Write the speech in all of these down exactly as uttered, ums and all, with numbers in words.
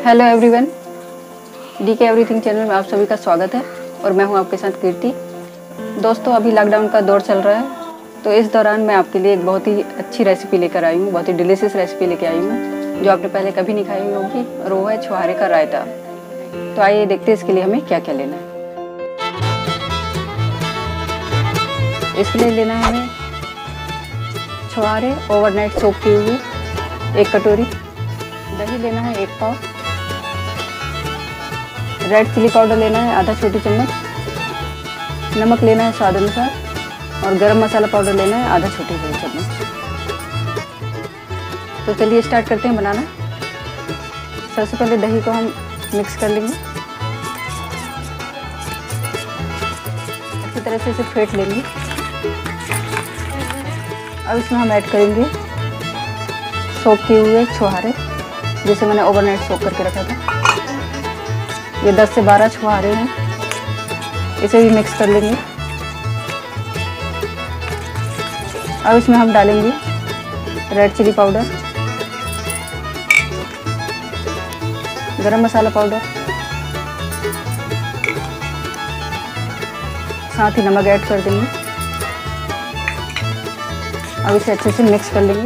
Hello everyone, D K everything channel में आप सभी का स्वागत है और मैं हूं आपके साथ कीर्ति। दोस्तों, अभी लॉकडाउन का दौर चल रहा है, तो इस दौरान मैं आपके लिए एक बहुत ही अच्छी रेसिपी लेकर आई हूं, बहुत ही डिलीशियस रेसिपी लेकर आई हूं जो आपने पहले कभी नहीं खाई होगी, और वो है छुहारे का रायता। तो आइए देखते हैं इसके लिए हमें क्या क्या लेना है। इसके लिए लेना है हमें छुहारे ओवरनाइट सोक किए हुए एक कटोरी, दही लेना है एक पाव, रेड चिली पाउडर लेना है आधा छोटी चम्मच, नमक लेना है स्वाद अनुसार और गरम मसाला पाउडर लेना है आधा छोटी बड़ी चम्मच। तो चलिए स्टार्ट करते हैं बनाना। सबसे पहले दही को हम मिक्स कर लेंगे, अच्छी तरह से इसे फेंट लेंगे। अब इसमें हम ऐड करेंगे सोक किए हुए छुहारे, जिसे मैंने ओवरनाइट सोक करके रखा था। ये दस से बारह छुहारे हैं, इसे भी मिक्स कर लेंगे। अब इसमें हम डालेंगे रेड चिली पाउडर, गरम मसाला पाउडर, साथ ही नमक ऐड कर देंगे। अब इसे अच्छे से मिक्स कर लेंगे।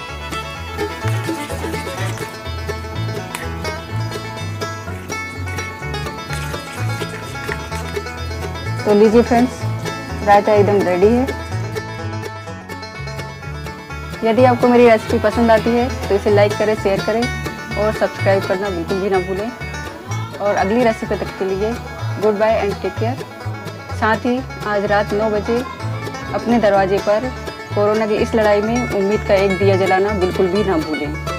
तो लीजिए फ्रेंड्स, रायता एकदम रेडी है। यदि आपको मेरी रेसिपी पसंद आती है तो इसे लाइक करें, शेयर करें और सब्सक्राइब करना बिल्कुल भी ना भूलें। और अगली रेसिपी तक के लिए goodbye and take care. साथ ही आज रात नौ बजे अपने दरवाजे पर कोरोना की इस लड़ाई में उम्मीद का एक दिया जलाना बिल्कुल भी ना भूलें।